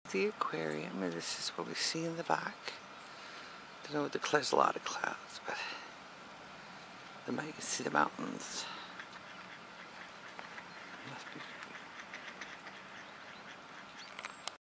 The aquarium, and this is what we see in the back. Don't know what there's a lot of clouds, but you can see the mountains. Must be